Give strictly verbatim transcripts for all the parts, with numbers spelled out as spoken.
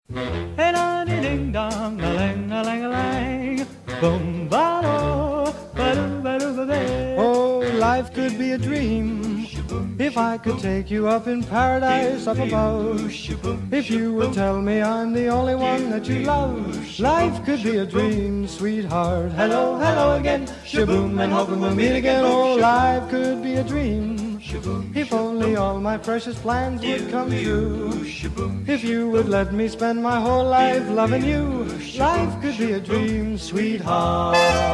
Hey, da ding ding dong, a lang a lang a lang, boom ba do, ba do ba do ba ba. Oh, life could be a dream if I could take you up in paradise up above. If you would tell me I'm the only one that you love, life could be a dream, sweetheart. Hello, hello again, shaboom, and hoping we'll meet again. Oh, life could be a dream if only all my precious plans would come true. If you would let me spend my whole life loving you, life could be a dream, sweetheart.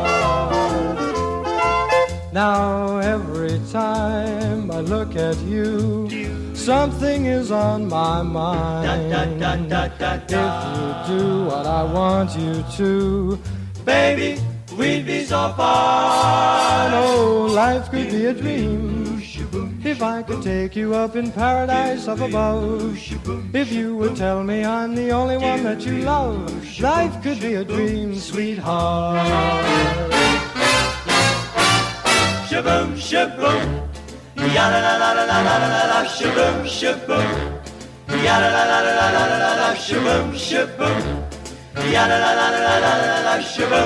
Now every time I look at you, something is on my mind. If you do what I want you to, baby, we'd be so fine. Oh, life could be a dream if I could take you up in paradise up above. If you would tell me I'm the only one that you love, life could be a dream, sweetheart. Shaboom, shaboom, ya la la la la la la la la, shaboom, shaboom, ya la la la la la la la la, shaboom, shaboom, ya la la la la la la la la, shaboom,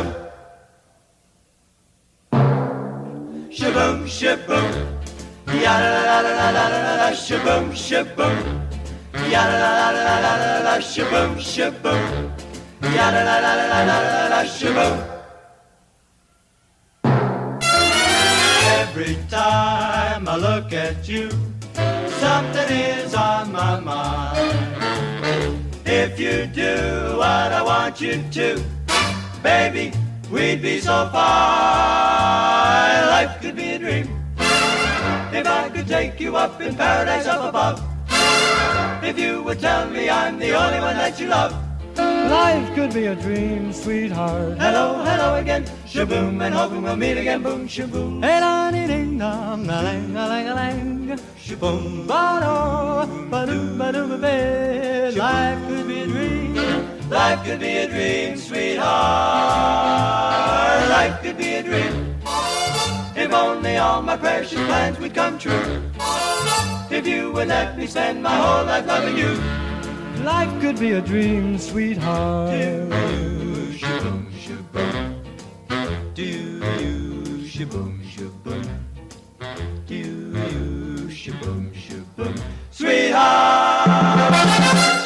shaboom, shaboom, ya la la la la la la la, shaboom, shaboom, ya la la la la la la la, shaboom, shaboom, ya la la la la la la la, shaboom. Every time I look at you, something is on my mind. If you do what I want you to, baby, we'd be so fine. Life could be a dream if I could take you up in paradise up above. If you would tell me I'm the only one that you love, life could be a dream, sweetheart. Hello, hello again, shaboom, and hoping we'll meet again, boom, shaboom. Hey, da ding ding dong, a lang a lang a lang, shaboom, ba do, ba do ba do ba ba. Life could be a dream, life could be a dream, sweetheart. Life could be a dream if only all my precious plans would come true. If you would let me spend my whole life loving you, life could be a dream, sweetheart. Do you, shaboom, shaboom. Do you, shaboom, shaboom. Do you, shaboom, shaboom. Sweetheart.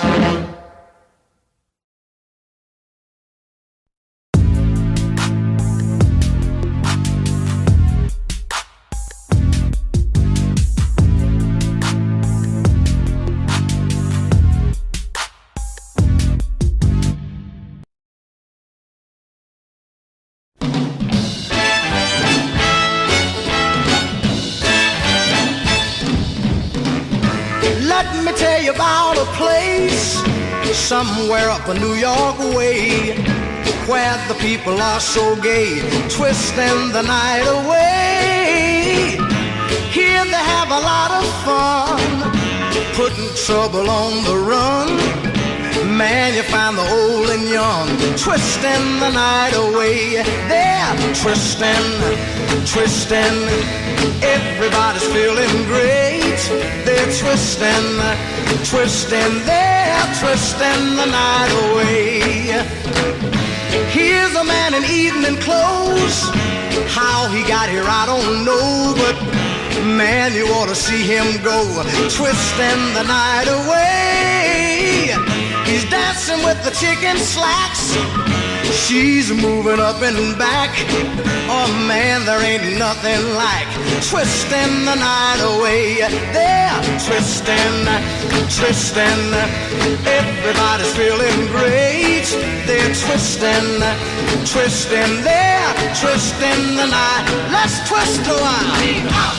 Let me tell you about a place somewhere up a New York way, where the people are so gay, twisting the night away. Here they have a lot of fun, putting trouble on the run. Man, you find the old and young twisting the night away. They're twisting, twisting. Everybody's feeling great. They're twisting, twisting. They're twisting the night away. Here's a man in evening clothes. How he got here, I don't know, but man, you ought to see him go, twisting the night away. He's dancing with the chicken slacks. She's moving up and back. Oh man, there ain't nothing like twisting the night away. They're twisting, twisting. Everybody's feeling great. They're twisting, twisting. They're twisting the night. Let's twist a while.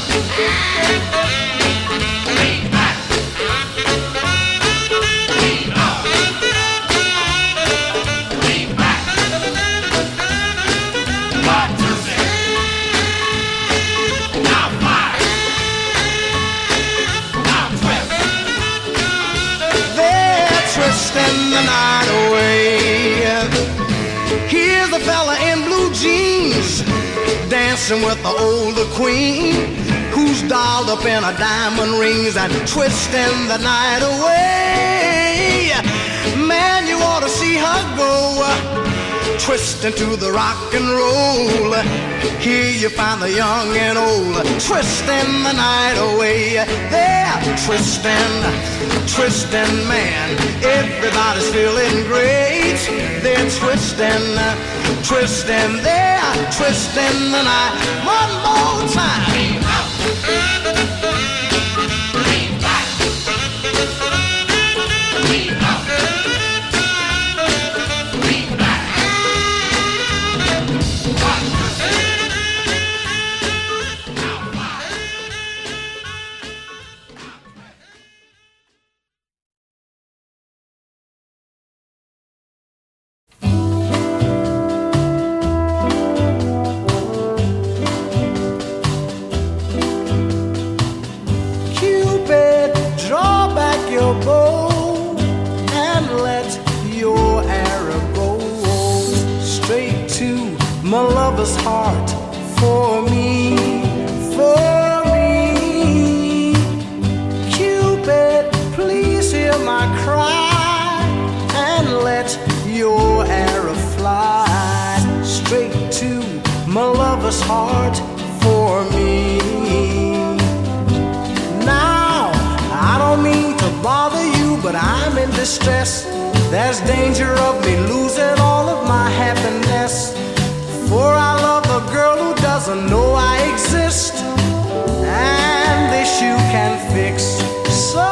Twisting the night away. Here's a fella in blue jeans dancing with the older queen, who's dolled up in her diamond rings and twisting the night away. Man, you twisting to the rock and roll. Here you find the young and old, twisting the night away. They're twisting, twisting, man. Everybody's feeling great. They're twisting, twisting, they're twisting the night. One more time. Heart for me, for me. Cupid, please hear my cry and let your arrow fly straight to my lover's heart for me. Now, I don't mean to bother you, but I'm in distress. There's danger of me losing all of my happiness. For I love a girl who doesn't know I exist, and this you can fix. So,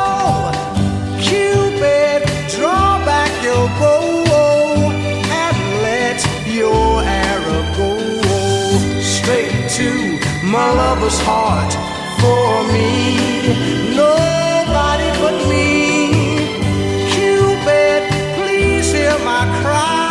Cupid, draw back your bow and let your arrow go straight to my lover's heart for me. Nobody but me. Cupid, please hear my cry.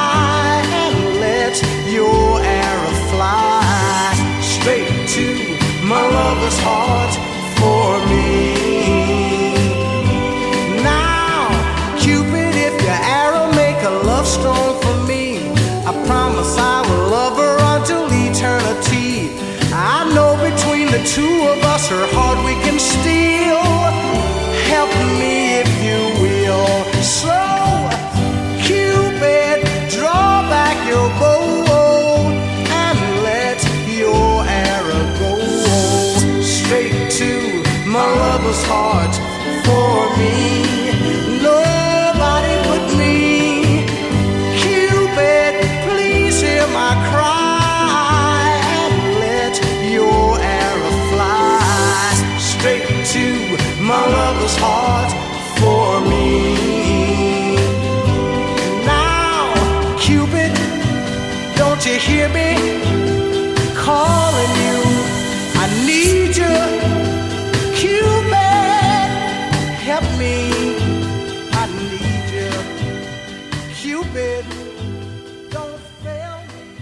Your arrow fly straight to my lover's heart for me. Now, Cupid, if your arrow make a love stone for me, I promise I will love her until eternity. I know between the two of us her heart we can steal. Help me if you will. So, Cupid, draw back your bow. My lover's heart for me. Nobody but me. Cupid, please hear my cry and let your arrow fly straight to my lover's heart for me. Now, Cupid, don't you hear me calling you? I need you. Cupid, help me, I need you. Cupid, don't fail me.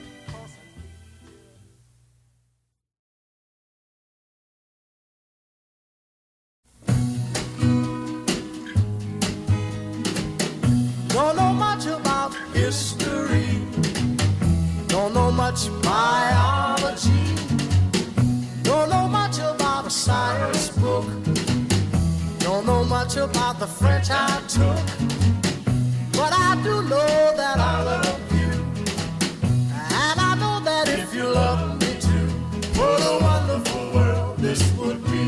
Don't know much about history, don't know much biology, don't know much about a science book, don't know much about the French I took, but I do know that I love you, and I know that if you love me too, what a wonderful world this would be.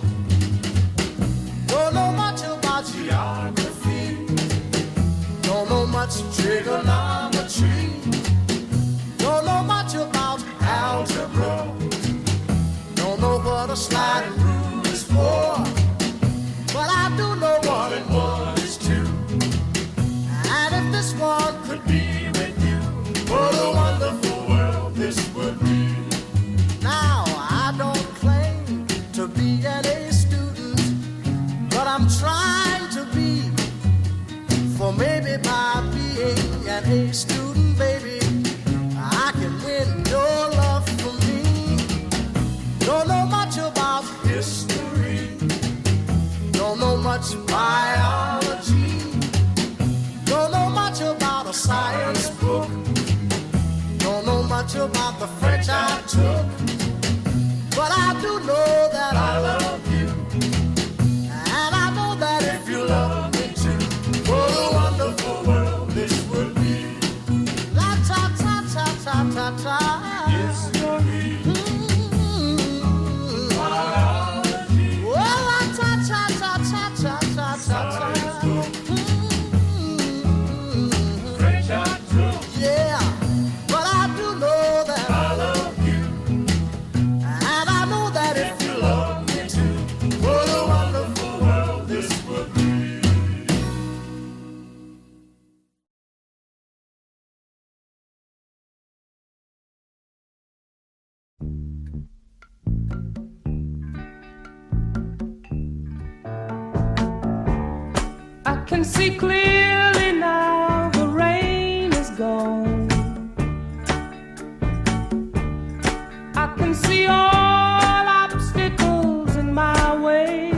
Don't know much about geography, don't know much trigonometry, don't know much about algebra, don't know what a sliding rule is for, but I do know one and one is two. And if this one could be with you, what a wonderful world this would be. Now, I don't claim to be an A student, but I'm trying to be. For maybe by being an A student, baby, I can win your love for me. Don't know much about history, don't know much biology, don't know much about a science book, don't know much about the French I took, but I do know that I love you, and I know that if you love me too, what a wonderful world this would be. La can see clearly now, the rain is gone. I can see all obstacles in my way.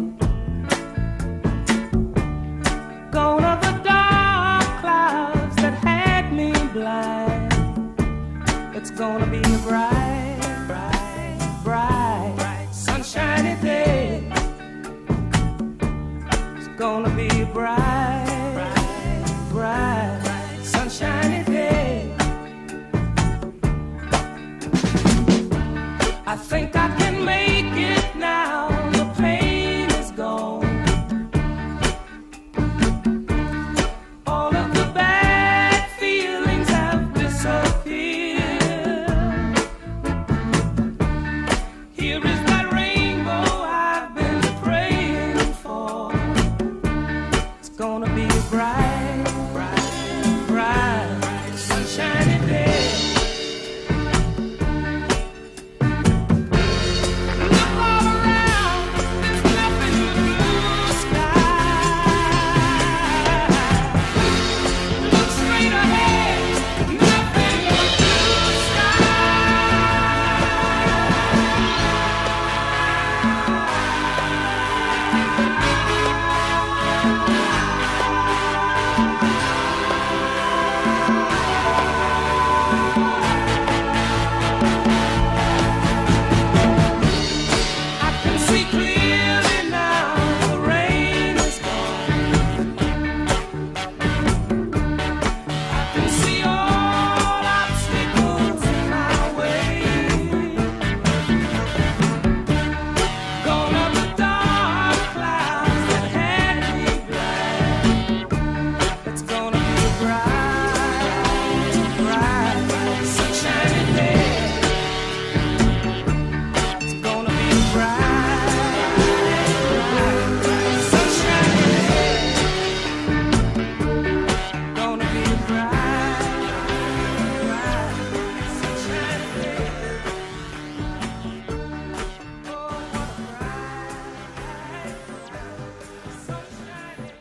Gone are the dark clouds that had me blind. It's gonna be a bright, bright, bright, bright, sunshiny day. It's gonna be a bright, bright, bright, bright, sunshiny day. I think I can make it now. The pain is gone. All of the bad feelings have disappeared. Here is that rainbow I've been praying for. It's gonna be a bright, bright, bright, bright, sunshiny day. Look all around, there's nothing but blue sky. Look straight ahead, nothing but blue sky. I can see clearly now, the rain is gone. I can see all obstacles in my way. Gone are the dark clouds that had me blind. It's gonna be a bright, bright, bright, sunshiny day. It's gonna be a bright, bright, bright, sunshiny day. Gonna be a bright, bright, bright, sunshiny day. Oh, what a bright, bright, sunshiny day.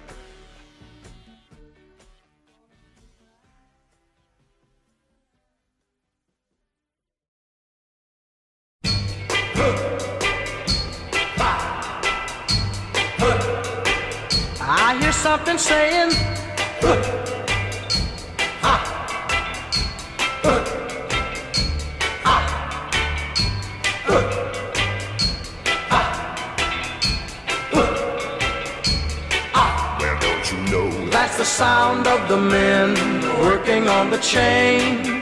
I hear something saying, "Huh, ha, huh, ha, huh, ha, huh, ha." Well, don't you know That's the sound of the men working on the chain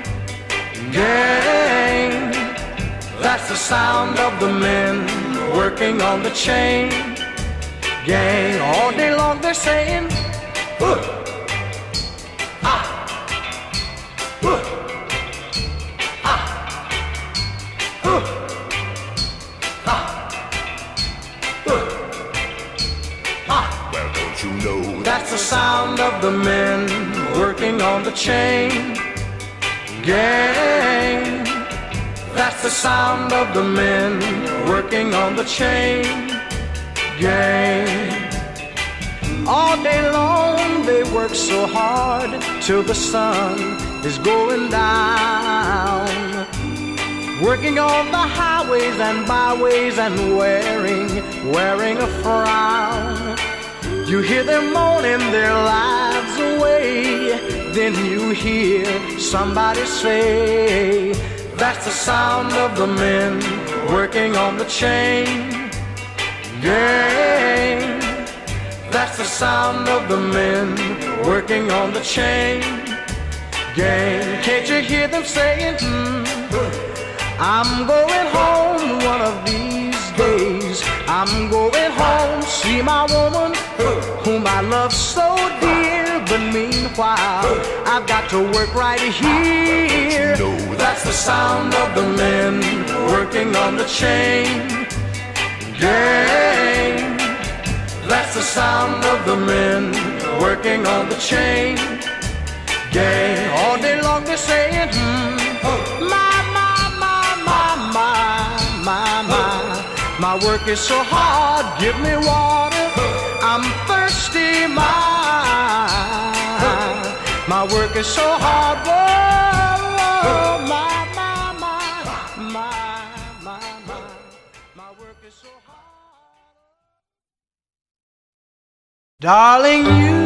gang. That's the sound of the men working on the chain gang. All day long they're saying, "Huh, ha, huh, ha, huh, ha, huh, ha." Well, don't you know That's the sound of the men working on the chain gang. That's the sound of the men working on the chain gang. All day long they work so hard till the sun is going down. Working on the highways and byways and wearing, wearing a frown. You hear them moaning their lives away. Then you hear somebody say, that's the sound of the men working on the chain gang. That's the sound of the men working on the chain gang. Can't you hear them saying, hmm, I'm going home one of these days. I'm going home, see my woman whom I love so dear. But meanwhile, I've got to work right here. That's the sound of the men working on the chain gang. That's the sound of the men working on the chain gang. All day long they're saying, hmm, my, my, my, my, my, my, my. My work is so hard, give me water. I'm thirsty mine. My work is so hard, whoa, my, my, my, my, my, my, my work is so hard. Darling, you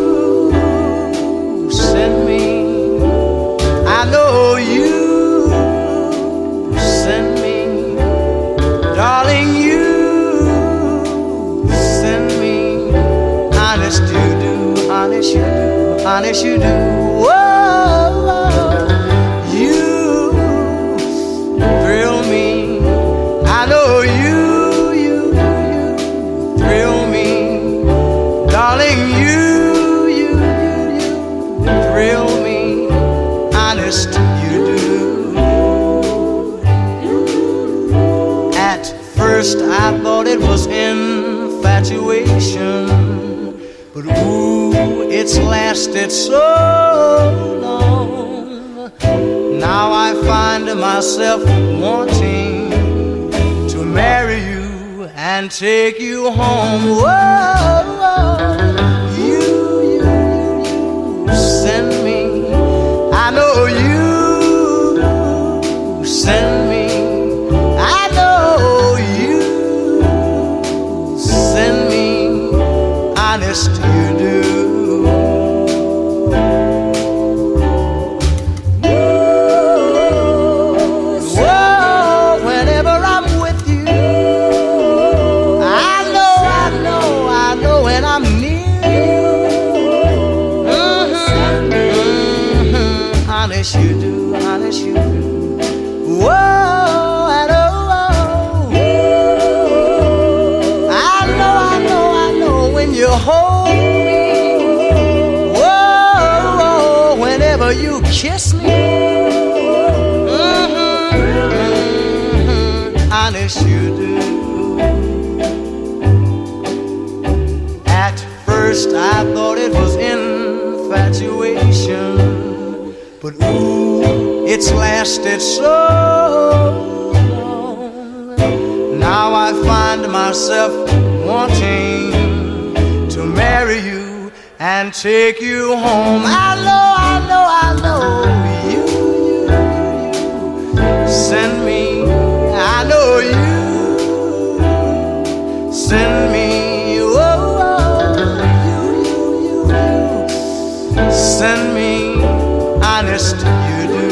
send me, I know you send me, darling, you send me, honest you do, honest you do, honest you do, whoa, you thrill me, I know you, you, you thrill me, darling, you, you, you, you thrill me, honest you do. At first I thought it was infatuation, but ooh, it's lasted so long. Now I find myself wanting to marry you and take you home. Whoa, you, you, you send me, I know you send me, I know you send me, honest you do. Whoa, whenever I'm with you, I know, I know, I know when I'm near you. Mm-hmm, mm-hmm, honest you do, honest you do. Whoa, I know, I know, I know, I know when you hold me. Whoa, whenever you kiss me. Mm-hmm, mm-hmm, honest you do. At first I thought it was infatuation, but ooh, it's lasted so long. Now I find myself wanting to marry you and take you home. I know, I know, I know you, you, you send me, I know you send me, whoa, you, you, you, you send me, honest you do.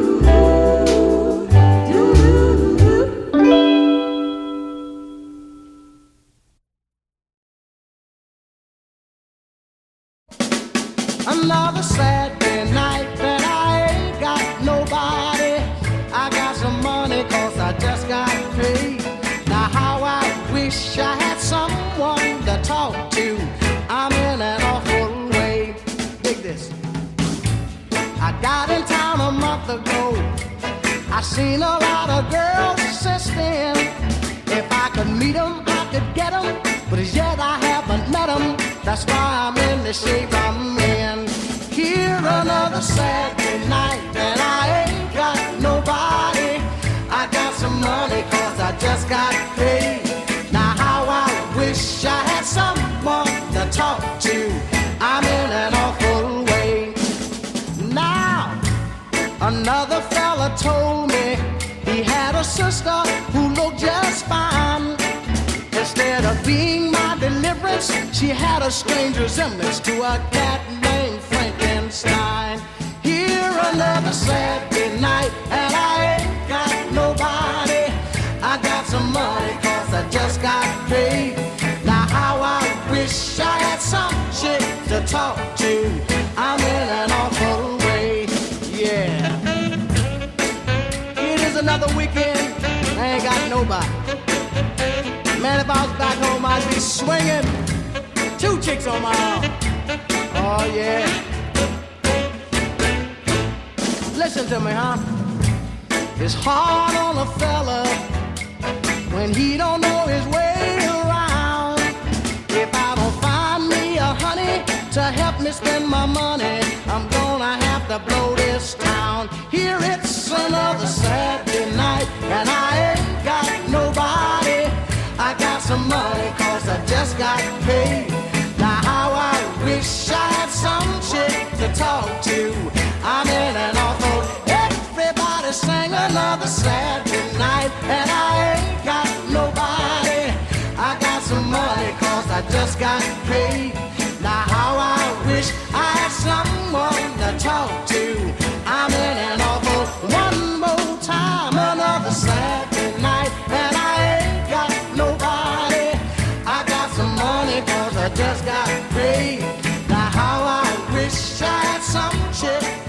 Another Saturday night that I ain't got nobody. I got some money cause I just got paid. Now how I wish I had someone to talk to. I'm in an awful way. Dig this. I got in town a month ago. I seen a lot of girls since then. If I could meet them, I could get them, but as yet I haven't met them. That's why I'm in the shape I'm in. Here another Saturday night and I ain't got nobody. I got some money cause I just got paid. Now how I wish I had someone to talk to. I'm in an awful way. Now another fella told me he had a sister who looked just fine. Instead of being my deliverance, she had a strange resemblance to a cat named Frankenstein. Here another Saturday night and I ain't got nobody. I got some money cause I just got paid. Now how I wish I had some chick to talk to. I'm in an awful way, yeah. It is another weekend, I ain't got nobody. Man, if I was back home, I'd be swinging two chicks on my arm. Oh, yeah. Listen to me, huh? It's hard on a fella when he don't know his way around. If I don't find me a honey to help me spend my money, I'm gonna have to blow this town. Here it's another Saturday night and I ain't got nobody. I got some money cause I just got paid. Now how I wish I had some chick to talk to. I'm in an awful, everybody sang another sad night, and I ain't got nobody. I got some money cause I just got paid. Now how I wish I had someone to talk to. I'm in an awful, one more time, another sad night, and I ain't got nobody. I got some money cause I just got paid. Now how I wish I had some chick